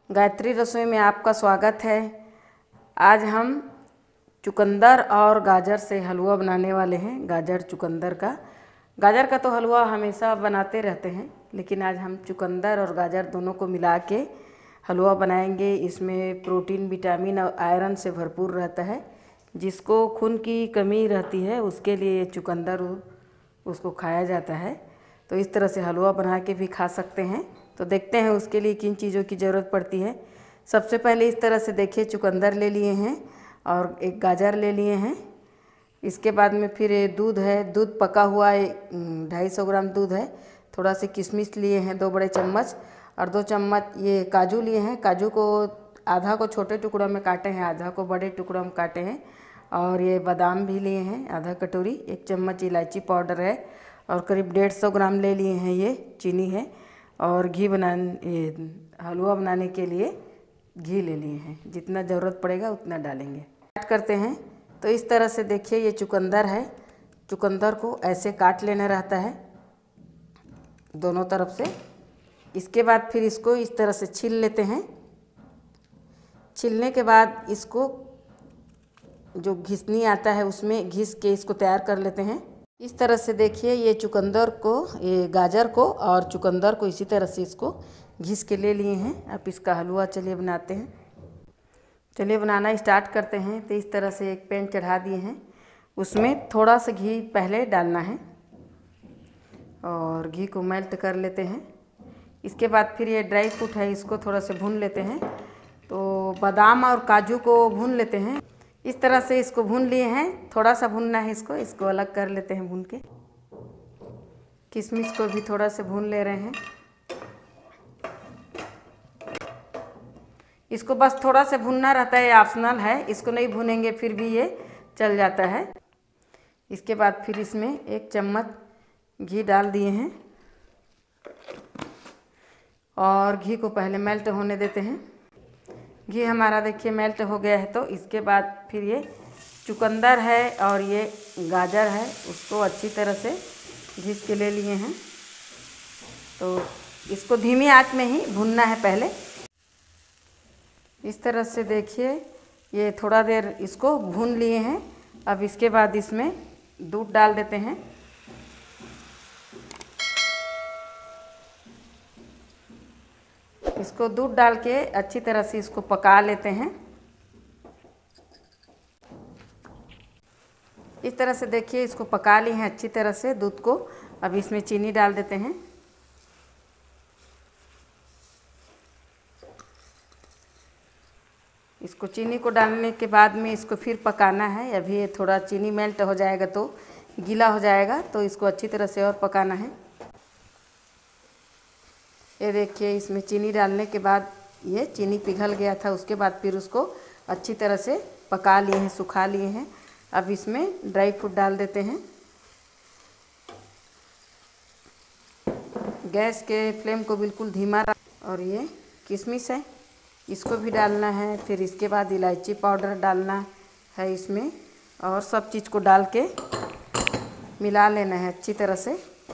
गायत्री रसोई में आपका स्वागत है। आज हम चुकंदर और गाजर से हलवा बनाने वाले हैं। गाजर का तो हलवा हमेशा बनाते रहते हैं, लेकिन आज हम चुकंदर और गाजर दोनों को मिला के हलवा बनाएंगे। इसमें प्रोटीन, विटामिन और आयरन से भरपूर रहता है। जिसको खून की कमी रहती है उसके लिए चुकंदर उसको खाया जाता है। तो इस तरह से हलवा बना के भी खा सकते हैं। तो देखते हैं उसके लिए किन चीज़ों की ज़रूरत पड़ती है। सबसे पहले इस तरह से देखिए, चुकंदर ले लिए हैं और एक गाजर ले लिए हैं। इसके बाद में फिर दूध है, दूध पका हुआ 250 ग्राम दूध है। थोड़ा सा किशमिश लिए हैं 2 बड़े चम्मच, और 2 चम्मच ये काजू लिए हैं। काजू को आधा को छोटे टुकड़ों में काटे हैं, आधा को बड़े टुकड़ों में काटे हैं। और ये बादाम भी लिए हैं आधा कटोरी। 1 चम्मच इलायची पाउडर है और करीब 150 ग्राम ले लिए हैं ये चीनी है। और हलवा बनाने के लिए घी ले लिए हैं। जितना ज़रूरत पड़ेगा उतना डालेंगे। स्टार्ट करते हैं। तो इस तरह से देखिए, ये चुकंदर है। चुकंदर को ऐसे काट लेना रहता है दोनों तरफ से। इसके बाद फिर इसको इस तरह से छील लेते हैं। छीलने के बाद इसको जो घिसनी आता है उसमें घिस के इसको तैयार कर लेते हैं। इस तरह से देखिए, ये गाजर को और चुकंदर को इसी तरह से इसको घिस के ले लिए हैं। अब इसका हलवा चलिए बनाते हैं। चलिए बनाना स्टार्ट करते हैं। तो इस तरह से एक पैन चढ़ा दिए हैं, उसमें थोड़ा सा घी पहले डालना है और घी को मेल्ट कर लेते हैं। इसके बाद फिर ये ड्राई फ्रूट है, इसको थोड़ा सा भून लेते हैं। तो बादाम और काजू को भून लेते हैं। इस तरह से इसको भून लिए हैं। थोड़ा सा भूनना है इसको अलग कर लेते हैं भून के। किशमिश को भी थोड़ा सा भून ले रहे हैं। इसको बस थोड़ा सा भूनना रहता है, ऑप्शनल है। इसको नहीं भूनेंगे फिर भी ये चल जाता है। इसके बाद फिर इसमें 1 चम्मच घी डाल दिए हैं और घी को पहले मेल्ट होने देते हैं। घी हमारा देखिए मेल्ट हो गया है। तो इसके बाद फिर ये चुकंदर है और ये गाजर है, उसको अच्छी तरह से घिस के ले लिए हैं। तो इसको धीमी आंच में ही भूनना है पहले। इस तरह से देखिए, ये थोड़ा देर इसको भून लिए हैं। अब इसके बाद इसमें दूध डाल देते हैं। इसको दूध डाल के अच्छी तरह से इसको पका लेते हैं। इस तरह से देखिए, इसको पका लिए हैं अच्छी तरह से दूध को। अब इसमें चीनी डाल देते हैं। इसको चीनी को डालने के बाद में इसको फिर पकाना है। अभी ये थोड़ा चीनी मेल्ट हो जाएगा तो गीला हो जाएगा, तो इसको अच्छी तरह से और पकाना है। ये देखिए, इसमें चीनी डालने के बाद ये चीनी पिघल गया था। उसके बाद फिर उसको अच्छी तरह से पका लिए हैं, सुखा लिए हैं। अब इसमें ड्राई फ्रूट डाल देते हैं। गैस के फ्लेम को बिल्कुल धीमा और ये किशमिश है, इसको भी डालना है। फिर इसके बाद इलायची पाउडर डालना है इसमें, और सब चीज़ को डाल के मिला लेना है अच्छी तरह से।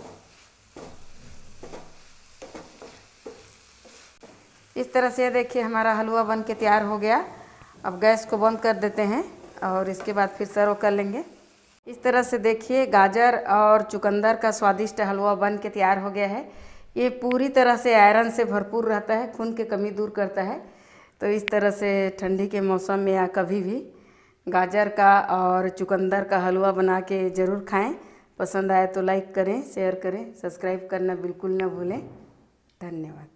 इस तरह से देखिए, हमारा हलवा बन के तैयार हो गया। अब गैस को बंद कर देते हैं और इसके बाद फिर सर्व कर लेंगे। इस तरह से देखिए, गाजर और चुकंदर का स्वादिष्ट हलवा बन के तैयार हो गया है। ये पूरी तरह से आयरन से भरपूर रहता है, खून की कमी दूर करता है। तो इस तरह से ठंडी के मौसम में या कभी भी गाजर का और चुकंदर का हलवा बना के ज़रूर खाएं। पसंद आए तो लाइक करें, शेयर करें, सब्सक्राइब करना बिल्कुल ना भूलें। धन्यवाद।